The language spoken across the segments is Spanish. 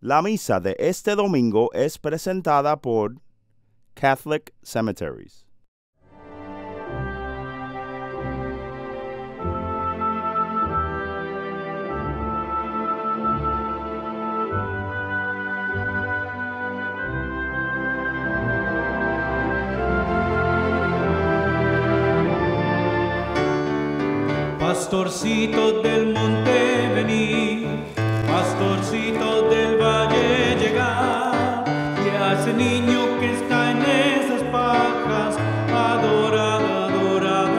La misa de este domingo es presentada por Catholic Cemeteries. Pastorcito del monte venid, pastorcito del valle llegar, y a ese niño que está en esas pajas, adorar, adorar,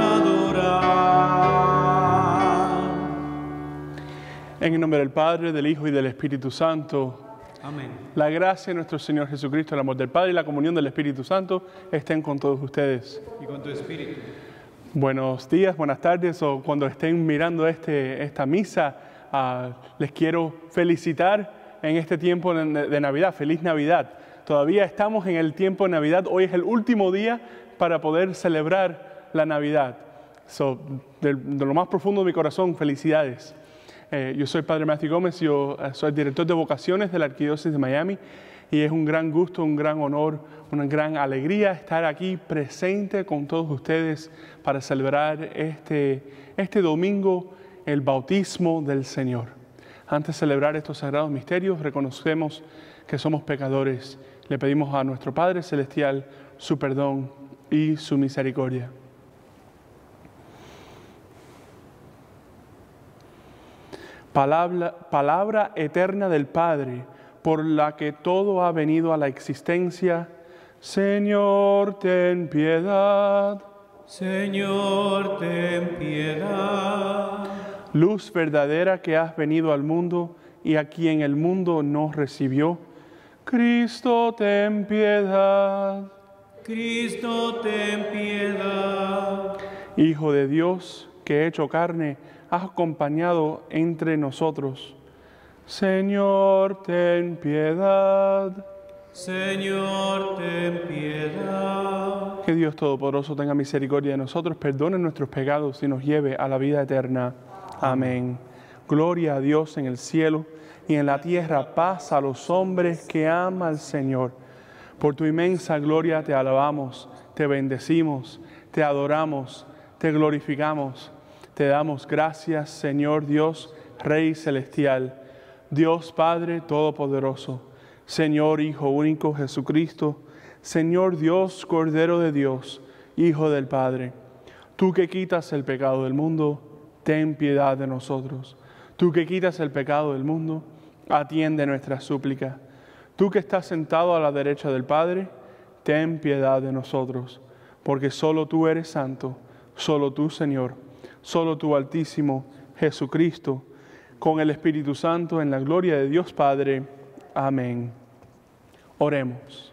adorar. En el nombre del Padre, del Hijo y del Espíritu Santo. Amén. La gracia de nuestro Señor Jesucristo, el amor del Padre y la comunión del Espíritu Santo estén con todos ustedes. Y con tu espíritu. Buenos días, buenas tardes, o cuando estén mirando esta misa, les quiero felicitar en este tiempo de Navidad. ¡Feliz Navidad! Todavía estamos en el tiempo de Navidad. Hoy es el último día para poder celebrar la Navidad. De lo más profundo de mi corazón, felicidades. Yo soy Padre Matthew Gómez, yo soy director de vocaciones de la Arquidiócesis de Miami y es un gran gusto, un gran honor, una gran alegría estar aquí presente con todos ustedes para celebrar este domingo el bautismo del Señor. Antes de celebrar estos sagrados misterios, reconocemos que somos pecadores. Le pedimos a nuestro Padre Celestial su perdón y su misericordia. Palabra eterna del Padre, por la que todo ha venido a la existencia. Señor, ten piedad. Señor, ten piedad. Luz verdadera que has venido al mundo y a quien el mundo no recibió. Cristo, ten piedad. Cristo, ten piedad. Hijo de Dios, que hecho carne, has acompañado entre nosotros. Señor, ten piedad. Señor, ten piedad. Que Dios Todopoderoso tenga misericordia de nosotros, perdone nuestros pecados y nos lleve a la vida eterna. Amén. Gloria a Dios en el cielo y en la tierra paz a los hombres que ama al Señor. Por tu inmensa gloria te alabamos, te bendecimos, te adoramos, te glorificamos. Te damos gracias, Señor Dios, Rey Celestial, Dios Padre Todopoderoso, Señor Hijo único Jesucristo, Señor Dios, Cordero de Dios, Hijo del Padre. Tú que quitas el pecado del mundo, ten piedad de nosotros. Tú que quitas el pecado del mundo, atiende nuestra súplica. Tú que estás sentado a la derecha del Padre, ten piedad de nosotros, porque solo tú eres santo, solo tú, Señor, solo tú, Altísimo, Jesucristo, con el Espíritu Santo, en la gloria de Dios Padre. Amén. Oremos.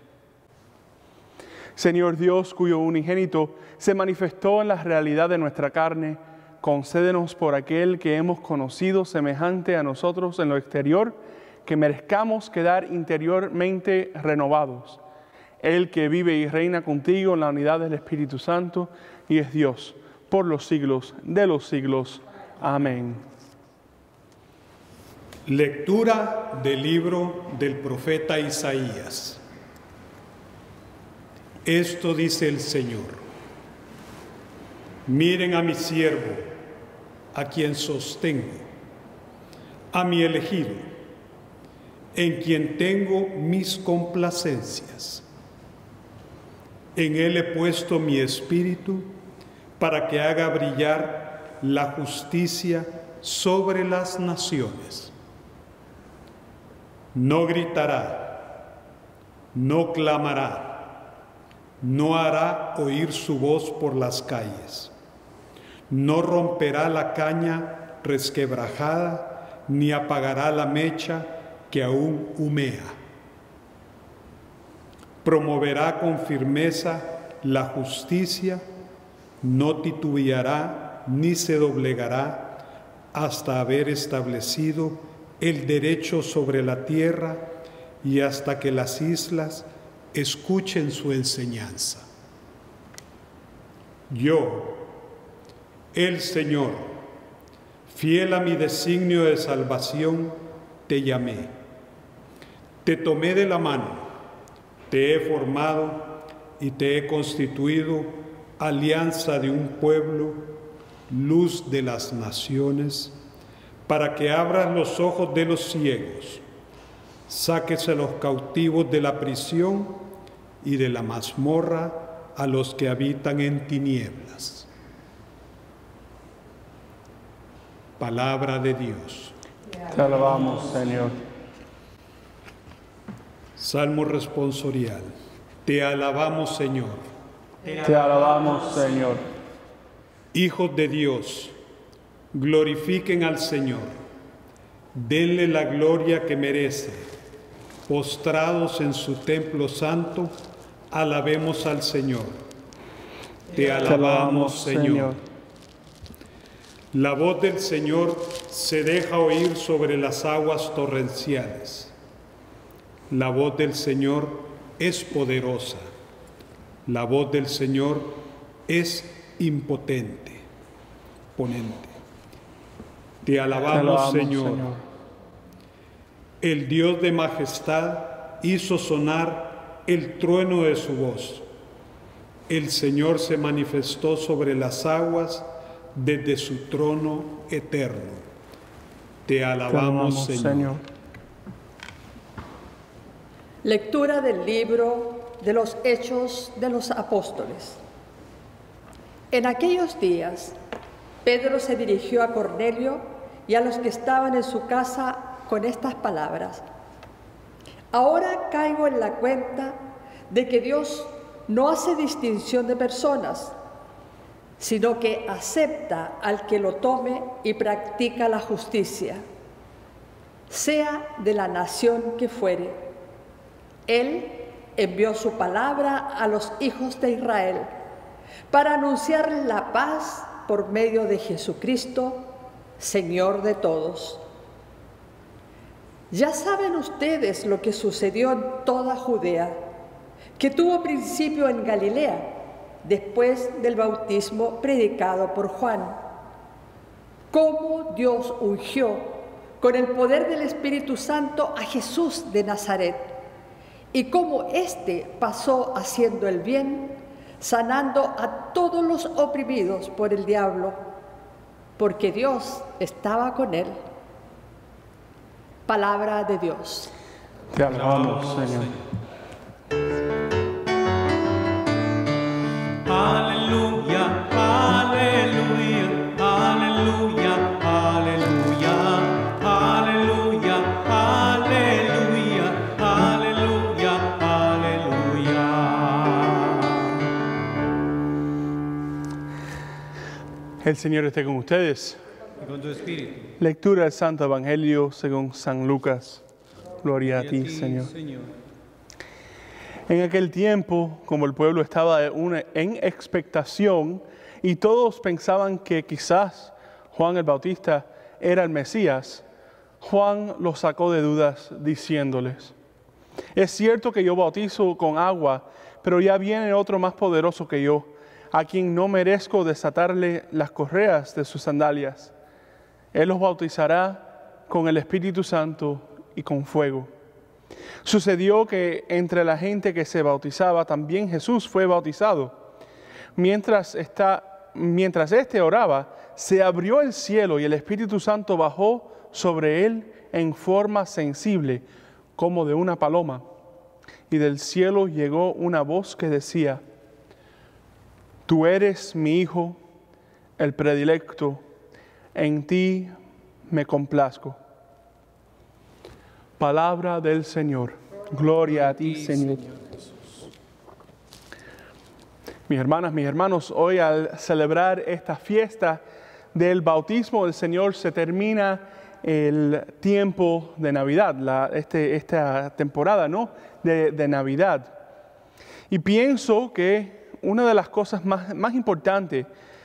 Señor Dios, cuyo unigénito se manifestó en la realidad de nuestra carne, concédenos por aquel que hemos conocido semejante a nosotros en lo exterior, que merezcamos quedar interiormente renovados. El que vive y reina contigo en la unidad del Espíritu Santo y es Dios, por los siglos de los siglos. Amén. Lectura del libro del profeta Isaías. Esto dice el Señor: miren a mi siervo, a quien sostengo, a mi elegido, en quien tengo mis complacencias. En él he puesto mi espíritu, para que haga brillar la justicia sobre las naciones. No gritará, no clamará, no hará oír su voz por las calles. No romperá la caña resquebrajada, ni apagará la mecha que aún humea. Promoverá con firmeza la justicia, no titubeará ni se doblegará hasta haber establecido el derecho sobre la tierra y hasta que las islas escuchen su enseñanza. Yo, el Señor, fiel a mi designio de salvación, te llamé. Te tomé de la mano, te he formado y te he constituido alianza de un pueblo, luz de las naciones, para que abras los ojos de los ciegos, saques a los cautivos de la prisión y de la mazmorra a los que habitan en tinieblas. Palabra de Dios. Te alabamos, Señor. Salmo responsorial. Te alabamos, Señor. Te alabamos, Señor. Hijos de Dios, glorifiquen al Señor. Denle la gloria que merece. Postrados en su templo santo, alabemos al Señor. Te alabamos, Señor. La voz del Señor se deja oír sobre las aguas torrenciales. La voz del Señor es poderosa. La voz del Señor es imponente. Te alabamos, Señor. El Dios de majestad hizo sonar el trueno de su voz. El Señor se manifestó sobre las aguas desde su trono eterno. Te alabamos, Señor. Lectura del libro de los Hechos de los Apóstoles. En aquellos días, Pedro se dirigió a Cornelio y a los que estaban en su casa con estas palabras: Ahora caigo en la cuenta de que Dios no hace distinción de personas, sino que acepta al que lo tome y practica la justicia, sea de la nación que fuere. Él envió su palabra a los hijos de Israel para anunciar la paz por medio de Jesucristo, Señor de todos. Ya saben ustedes lo que sucedió en toda Judea, que tuvo principio en Galilea, después del bautismo predicado por Juan. Cómo Dios ungió con el poder del Espíritu Santo a Jesús de Nazaret, y cómo éste pasó haciendo el bien, sanando a todos los oprimidos por el diablo, porque Dios estaba con él. Palabra de Dios. Te alabamos, Señor. Aleluya, aleluya, aleluya, aleluya, aleluya, aleluya, aleluya, aleluya. El Señor esté con ustedes. Y con tu espíritu. Lectura del Santo Evangelio según San Lucas. Gloria a ti, Señor. En aquel tiempo, como el pueblo estaba en expectación y todos pensaban que quizás Juan el Bautista era el Mesías, Juan los sacó de dudas diciéndoles: es cierto que yo bautizo con agua, pero ya viene otro más poderoso que yo, a quien no merezco desatarle las correas de sus sandalias. Él los bautizará con el Espíritu Santo y con fuego. Sucedió que entre la gente que se bautizaba, también Jesús fue bautizado. Mientras éste oraba, se abrió el cielo y el Espíritu Santo bajó sobre él en forma sensible, como de una paloma. Y del cielo llegó una voz que decía: Tú eres mi Hijo, el predilecto, en ti me complazco. Palabra del Señor. Gloria a ti, Señor. Mis hermanas, mis hermanos, hoy al celebrar esta fiesta del bautismo del Señor se termina el tiempo de Navidad, esta temporada, ¿no?, de Navidad. Y pienso que una de las cosas más importantes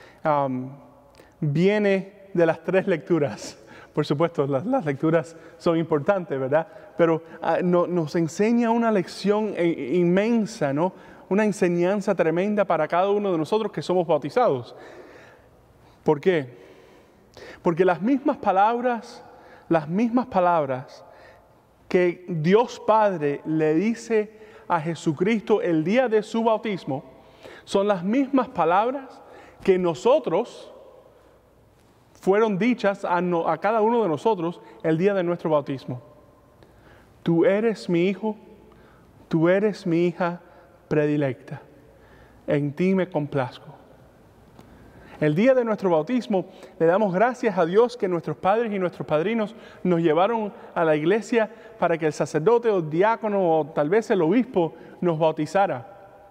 viene de las tres lecturas. Por supuesto, las lecturas son importantes, ¿verdad? Pero nos enseña una lección inmensa, ¿no? Una enseñanza tremenda para cada uno de nosotros que somos bautizados. ¿Por qué? Porque las mismas palabras que Dios Padre le dice a Jesucristo el día de su bautismo son las mismas palabras que nosotros fueron dichas a cada uno de nosotros el día de nuestro bautismo. Tú eres mi hijo, tú eres mi hija predilecta, en ti me complazco. El día de nuestro bautismo le damos gracias a Dios que nuestros padres y nuestros padrinos nos llevaron a la iglesia para que el sacerdote o diácono o tal vez el obispo nos bautizara.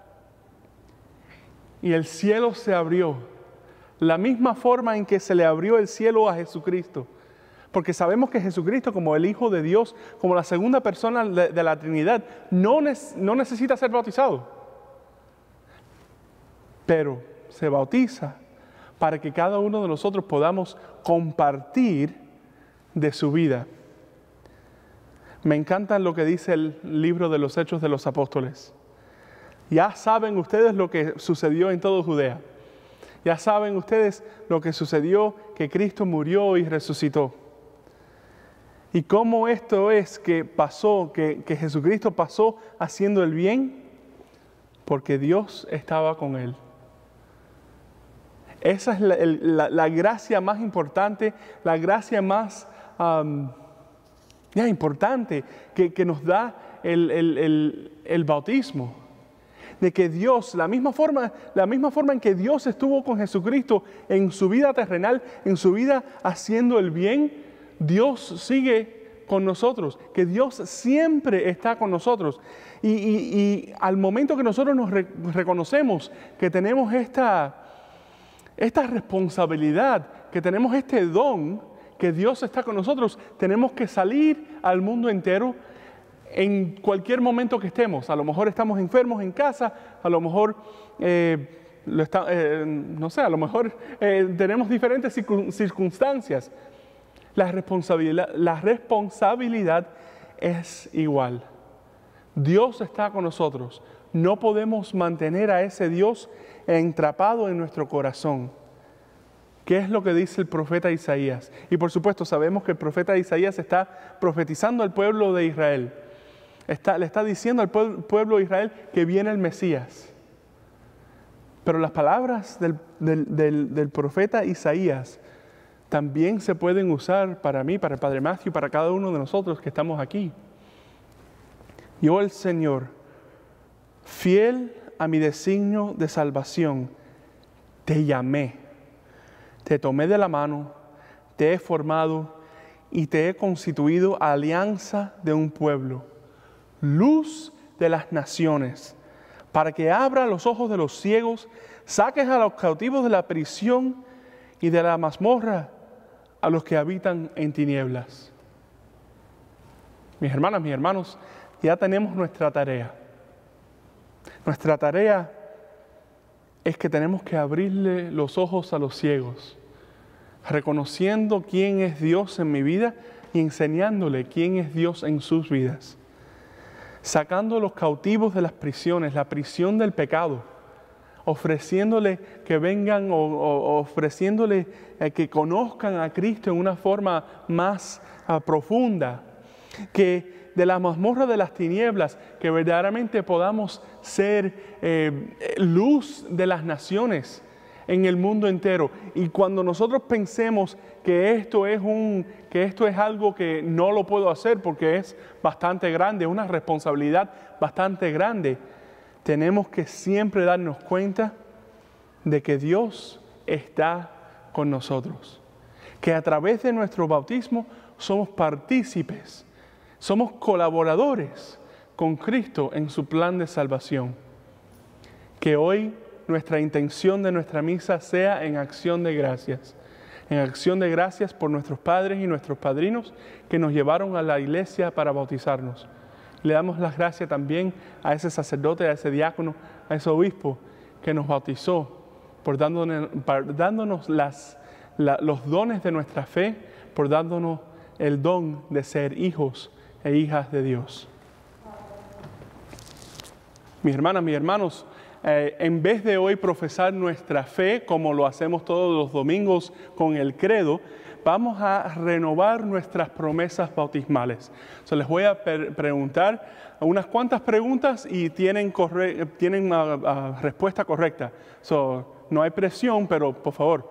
Y el cielo se abrió, la misma forma en que se le abrió el cielo a Jesucristo. Porque sabemos que Jesucristo, como el Hijo de Dios, como la segunda persona de la Trinidad, no necesita ser bautizado. Pero se bautiza para que cada uno de nosotros podamos compartir de su vida. Me encanta lo que dice el libro de los Hechos de los Apóstoles. Ya saben ustedes lo que sucedió en toda Judea. Ya saben ustedes lo que sucedió, que Cristo murió y resucitó. Y cómo esto es que pasó, que Jesucristo pasó haciendo el bien, porque Dios estaba con él. Esa es la gracia más importante, la gracia más importante que nos da el bautismo. De que Dios, la misma forma en que Dios estuvo con Jesucristo en su vida terrenal, en su vida haciendo el bien, Dios sigue con nosotros, que Dios siempre está con nosotros. Y al momento que nosotros nos reconocemos que tenemos esta responsabilidad, que tenemos este don, que Dios está con nosotros, tenemos que salir al mundo entero en cualquier momento que estemos. A lo mejor estamos enfermos en casa, a lo mejor, no sé, a lo mejor tenemos diferentes circunstancias. La responsabilidad es igual. Dios está con nosotros. No podemos mantener a ese Dios entrapado en nuestro corazón. ¿Qué es lo que dice el profeta Isaías? Y por supuesto sabemos que el profeta Isaías está profetizando al pueblo de Israel. Le está diciendo al pueblo de Israel que viene el Mesías. Pero las palabras del profeta Isaías también se pueden usar para mí, para el Padre Matthew, para cada uno de nosotros que estamos aquí. Yo, el Señor, fiel a mi designio de salvación, te llamé, te tomé de la mano, te he formado y te he constituido alianza de un pueblo, luz de las naciones, para que abra los ojos de los ciegos, saques a los cautivos de la prisión y de la mazmorra a los que habitan en tinieblas. Mis hermanas, mis hermanos, ya tenemos nuestra tarea. Nuestra tarea es que tenemos que abrirle los ojos a los ciegos, reconociendo quién es Dios en mi vida y enseñándole quién es Dios en sus vidas. Sacando a los cautivos de las prisiones, la prisión del pecado, ofreciéndole que vengan o ofreciéndole que conozcan a Cristo en una forma más profunda, que de la mazmorra de las tinieblas, que verdaderamente podamos ser luz de las naciones en el mundo entero. Y cuando nosotros pensemos que esto es algo que no lo puedo hacer porque es bastante grande, una responsabilidad bastante grande, tenemos que siempre darnos cuenta de que Dios está con nosotros, que a través de nuestro bautismo somos partícipes, somos colaboradores con Cristo en su plan de salvación. Que hoy nuestra intención de nuestra misa sea en acción de gracias por nuestros padres y nuestros padrinos que nos llevaron a la iglesia para bautizarnos. Le damos las gracias también a ese sacerdote, a ese diácono, a ese obispo que nos bautizó, por dándonos los dones de nuestra fe, por dándonos el don de ser hijos e hijas de Dios. Mis hermanas, mis hermanos, en vez de hoy profesar nuestra fe como lo hacemos todos los domingos con el credo, vamos a renovar nuestras promesas bautismales. Les voy a preguntar unas cuantas preguntas y tienen respuesta correcta. No hay presión, pero por favor,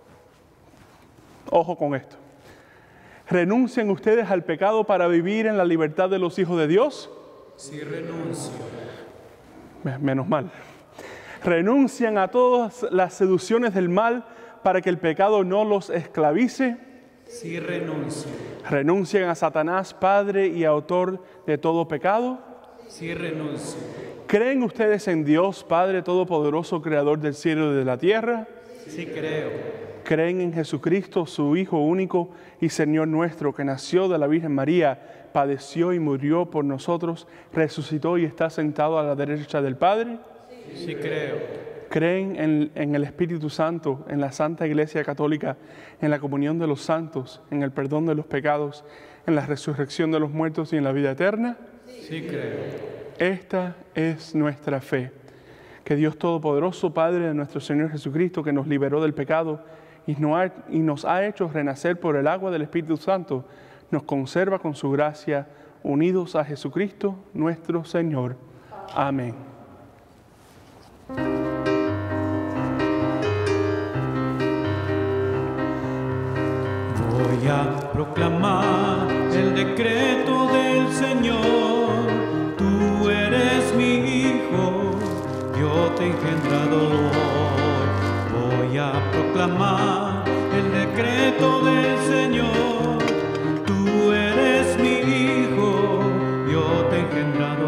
ojo con esto. ¿Renuncian ustedes al pecado para vivir en la libertad de los hijos de Dios? Sí, renuncio. Menos mal. ¿Renuncian a todas las seducciones del mal para que el pecado no los esclavice? Sí, renuncio. ¿Renuncian a Satanás, padre y autor de todo pecado? Sí, renuncio. ¿Creen ustedes en Dios, Padre Todopoderoso, Creador del cielo y de la tierra? Sí, creo. ¿Creen en Jesucristo, su Hijo único y Señor nuestro, que nació de la Virgen María, padeció y murió por nosotros, resucitó y está sentado a la derecha del Padre? Sí, creo. ¿Creen en el Espíritu Santo, en la Santa Iglesia Católica, en la comunión de los santos, en el perdón de los pecados, en la resurrección de los muertos y en la vida eterna? Sí, creo. Esta es nuestra fe. Que Dios Todopoderoso, Padre de nuestro Señor Jesucristo, que nos liberó del pecado y nos ha hecho renacer por el agua del Espíritu Santo, nos conserva con su gracia, unidos a Jesucristo, nuestro Señor. Amén. Voy a proclamar el decreto del Señor. Tú eres mi hijo, yo te he engendrado hoy. Voy a proclamar el decreto del Señor. Tú eres mi hijo, yo te he engendrado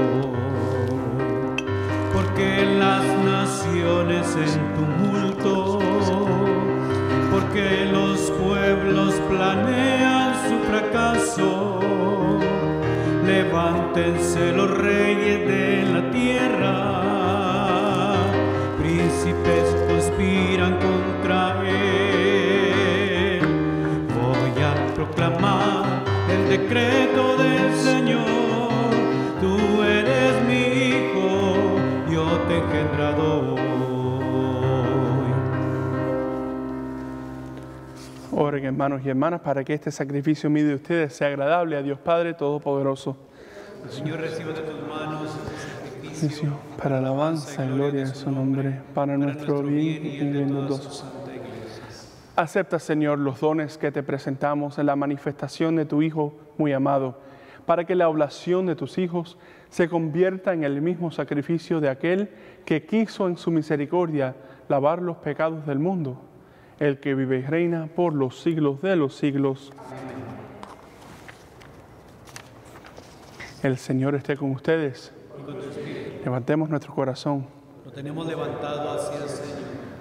hoy. Porque las naciones en tumulto, porque los pueblos planean su fracaso. Levántense los reyes de la tierra, príncipes conspiran contra él. Voy a proclamar el decreto del Señor. Tú eres mi hijo, yo te he engendrado hoy. Oren, hermanos y hermanas, para que este sacrificio mío de ustedes sea agradable a Dios Padre Todopoderoso. Señor, recibe de tus manos este sacrificio Para alabanza y gloria de su nombre, para nuestro bien y bien de todos. Santa Iglesia. Acepta, Señor, los dones que te presentamos en la manifestación de tu Hijo muy amado, para que la oblación de tus hijos se convierta en el mismo sacrificio de aquel que quiso en su misericordia lavar los pecados del mundo, el que vive y reina por los siglos de los siglos. El Señor esté con ustedes. Levantemos nuestro corazón. Lo tenemos levantado hacia el Señor.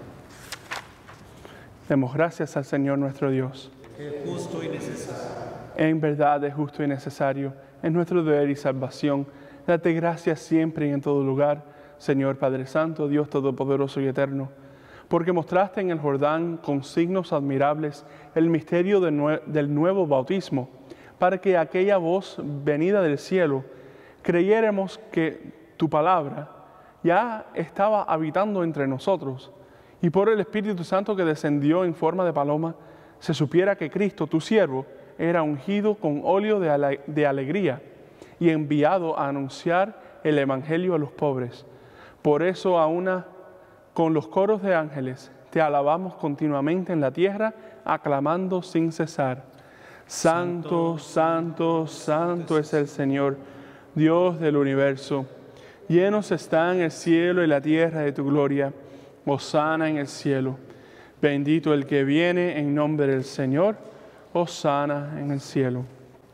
Demos gracias al Señor nuestro Dios. Es justo y necesario. En verdad es justo y necesario. Es nuestro deber y salvación. Date gracias siempre y en todo lugar, Señor Padre Santo, Dios Todopoderoso y Eterno, porque mostraste en el Jordán con signos admirables el misterio del nuevo bautismo, para que aquella voz venida del cielo creyéramos que tu palabra ya estaba habitando entre nosotros, y por el Espíritu Santo que descendió en forma de paloma, se supiera que Cristo, tu siervo, era ungido con óleo de alegría y enviado a anunciar el Evangelio a los pobres. Por eso, con los coros de ángeles, te alabamos continuamente en la tierra, aclamando sin cesar. Santo, santo, santo es el Señor, Dios del universo. Llenos están el cielo y la tierra de tu gloria. Hosana en el cielo. Bendito el que viene en nombre del Señor. Hosana en el cielo.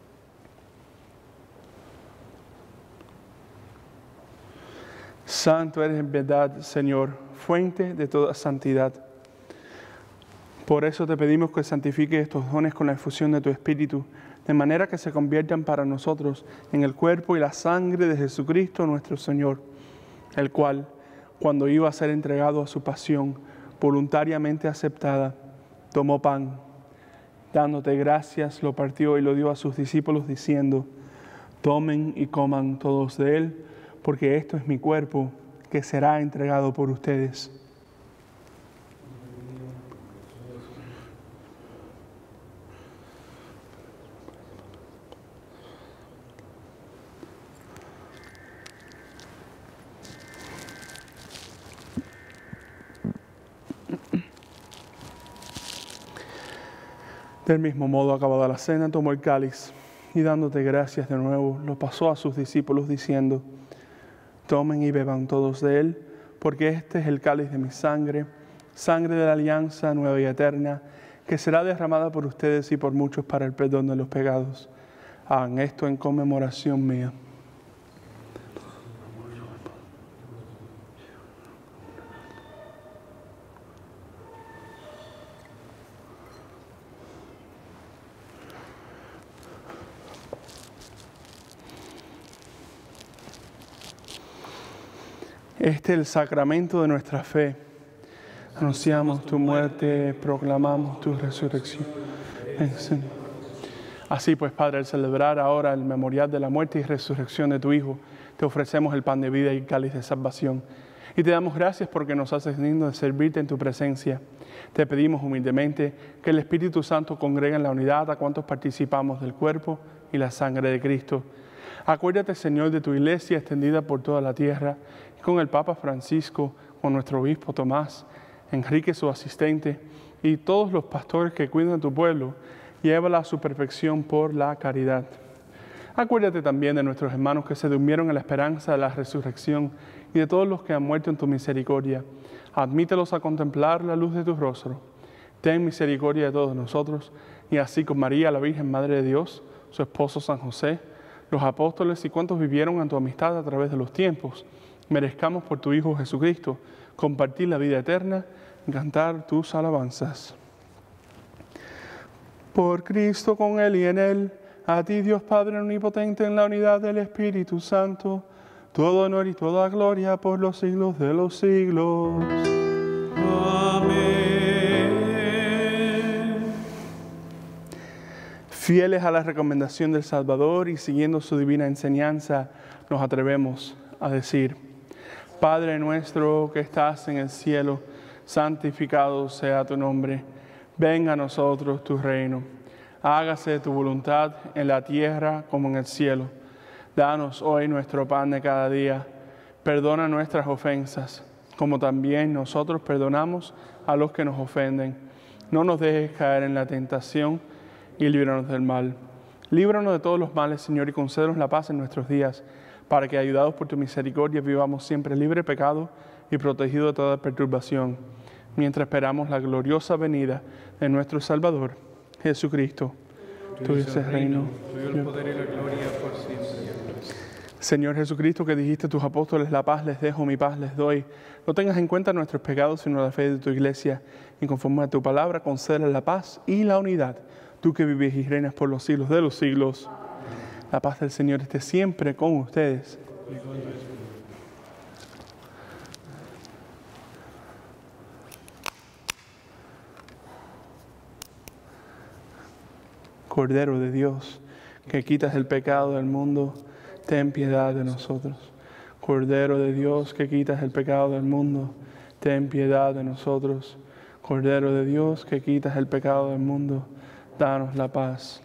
Santo eres en verdad, Señor, fuente de toda santidad. Por eso te pedimos que santifiques estos dones con la efusión de tu Espíritu, de manera que se conviertan para nosotros en el cuerpo y la sangre de Jesucristo nuestro Señor, el cual, cuando iba a ser entregado a su pasión, voluntariamente aceptada, tomó pan, dándote gracias, lo partió y lo dio a sus discípulos, diciendo: tomen y coman todos de él, porque esto es mi cuerpo, que será entregado por ustedes. Del mismo modo, acabada la cena, tomó el cáliz y dándote gracias de nuevo, lo pasó a sus discípulos diciendo: tomen y beban todos de él, porque este es el cáliz de mi sangre, sangre de la alianza nueva y eterna, que será derramada por ustedes y por muchos para el perdón de los pecados. Hagan esto en conmemoración mía. Este es el sacramento de nuestra fe. Anunciamos tu muerte, proclamamos tu resurrección. Así pues, Padre, al celebrar ahora el memorial de la muerte y resurrección de tu Hijo, te ofrecemos el pan de vida y el cáliz de salvación. Y te damos gracias porque nos haces digno de servirte en tu presencia. Te pedimos humildemente que el Espíritu Santo congregue en la unidad a cuantos participamos del cuerpo y la sangre de Cristo. Acuérdate, Señor, de tu iglesia extendida por toda la tierra, y con el Papa Francisco, con nuestro obispo Tomás, Enrique su asistente, y todos los pastores que cuidan de tu pueblo, llévala a su perfección por la caridad. Acuérdate también de nuestros hermanos que se durmieron en la esperanza de la resurrección, y de todos los que han muerto en tu misericordia. Admítelos a contemplar la luz de tu rostro. Ten misericordia de todos nosotros, y así con María, la Virgen Madre de Dios, su esposo San José, los apóstoles y cuantos vivieron en tu amistad a través de los tiempos, merezcamos por tu Hijo Jesucristo compartir la vida eterna y cantar tus alabanzas. Por Cristo, con Él y en Él, a ti Dios Padre Omnipotente, en la unidad del Espíritu Santo, todo honor y toda gloria por los siglos de los siglos. Amén. Fieles a la recomendación del Salvador y siguiendo su divina enseñanza, nos atrevemos a decir: Padre nuestro que estás en el cielo, santificado sea tu nombre. Venga a nosotros tu reino. Hágase tu voluntad en la tierra como en el cielo. Danos hoy nuestro pan de cada día. Perdona nuestras ofensas, como también nosotros perdonamos a los que nos ofenden. No nos dejes caer en la tentación y líbranos del mal. Líbranos de todos los males, Señor, y concédenos la paz en nuestros días, para que, ayudados por tu misericordia, vivamos siempre libre de pecado y protegidos de toda perturbación, mientras esperamos la gloriosa venida de nuestro Salvador, Jesucristo. Tuyo es el reino, tuyo el poder y la gloria por siempre. Señor Jesucristo, que dijiste a tus apóstoles: la paz les dejo, mi paz les doy. No tengas en cuenta nuestros pecados, sino la fe de tu iglesia, y conforme a tu palabra, concédele la paz y la unidad. Tú que vives y reinas por los siglos de los siglos. La paz del Señor esté siempre con ustedes. Cordero de Dios, que quitas el pecado del mundo, ten piedad de nosotros. Cordero de Dios, que quitas el pecado del mundo, ten piedad de nosotros. Cordero de Dios, que quitas el pecado del mundo, danos la paz.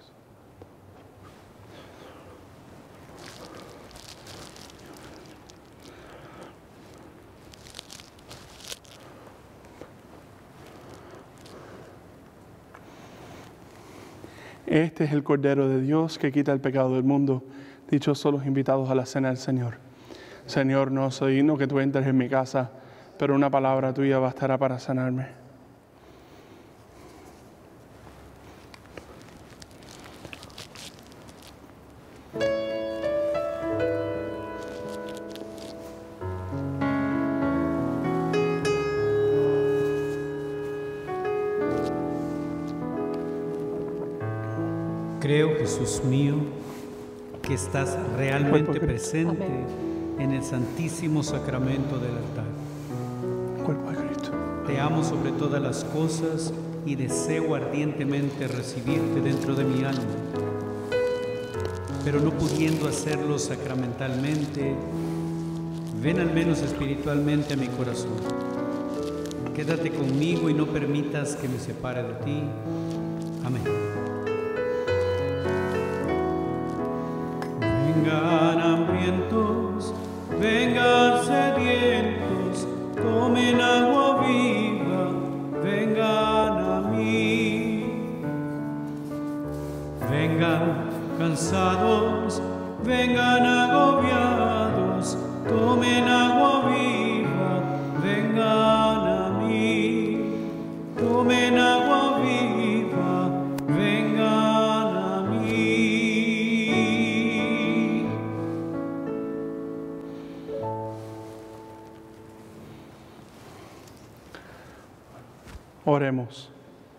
Este es el Cordero de Dios que quita el pecado del mundo. Dichosos los invitados a la cena del Señor. Señor, no soy digno que tú entres en mi casa, pero una palabra tuya bastará para sanarme. Creo, Jesús mío, que estás realmente presente en el Santísimo Sacramento del altar. Cuerpo de Cristo. Te amo sobre todas las cosas y deseo ardientemente recibirte dentro de mi alma. Pero no pudiendo hacerlo sacramentalmente, ven al menos espiritualmente a mi corazón. Quédate conmigo y no permitas que me separe de ti. Amén. Vengan hambrientos, vengan sedientos, tomen agua viva, vengan a mí. cansados, vengan agobiados, tomen agua viva, vengan a mí. Tomen agua viva, vengan a mí. Oremos.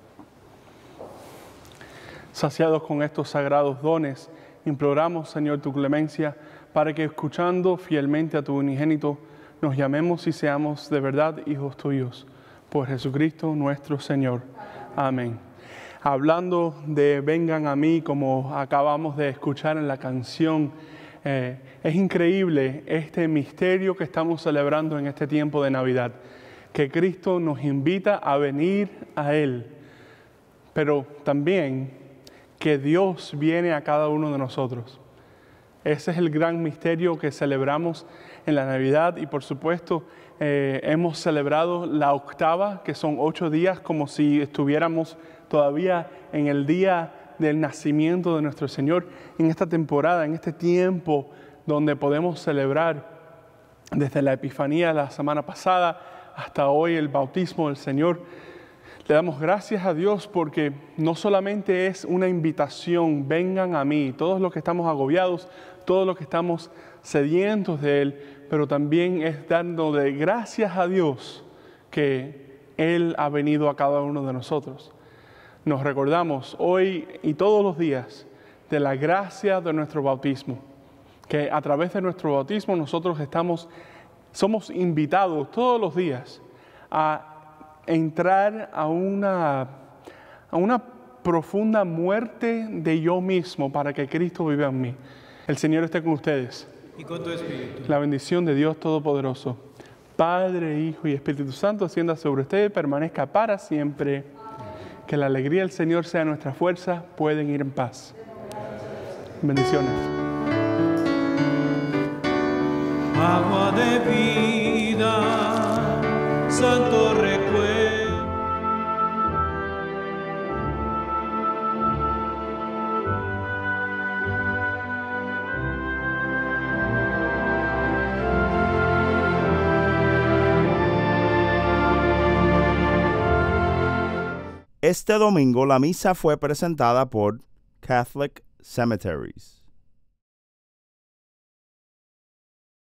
Saciados con estos sagrados dones, imploramos, Señor, tu clemencia para que, escuchando fielmente a tu unigénito, nos llamemos y seamos de verdad hijos tuyos. Por Jesucristo nuestro Señor. Amén. Hablando de vengan a mí, como acabamos de escuchar en la canción, es increíble este misterio que estamos celebrando en este tiempo de Navidad, que Cristo nos invita a venir a Él, pero también que Dios viene a cada uno de nosotros. Ese es el gran misterio que celebramos en la Navidad y, por supuesto, hemos celebrado la octava, que son 8 días, como si estuviéramos todavía en el día del nacimiento de nuestro Señor, en esta temporada, en este tiempo donde podemos celebrar desde la Epifanía la semana pasada hasta hoy el bautismo del Señor. Le damos gracias a Dios porque no solamente es una invitación, vengan a mí, todos los que estamos agobiados, todos los que estamos sedientos de Él, pero también es dando de gracias a Dios que Él ha venido a cada uno de nosotros. Nos recordamos hoy y todos los días de la gracia de nuestro bautismo, que a través de nuestro bautismo nosotros somos invitados todos los días a entrar a una profunda muerte de yo mismo para que Cristo viva en mí. El Señor esté con ustedes. Y con tu espíritu. La bendición de Dios Todopoderoso, Padre, Hijo y Espíritu Santo, descienda sobre ustedes y permanezca para siempre. Que la alegría del Señor sea nuestra fuerza. Pueden ir en paz. Bendiciones. Agua de vida, santo recuerdo. Este domingo la misa fue presentada por Catholic Cemeteries.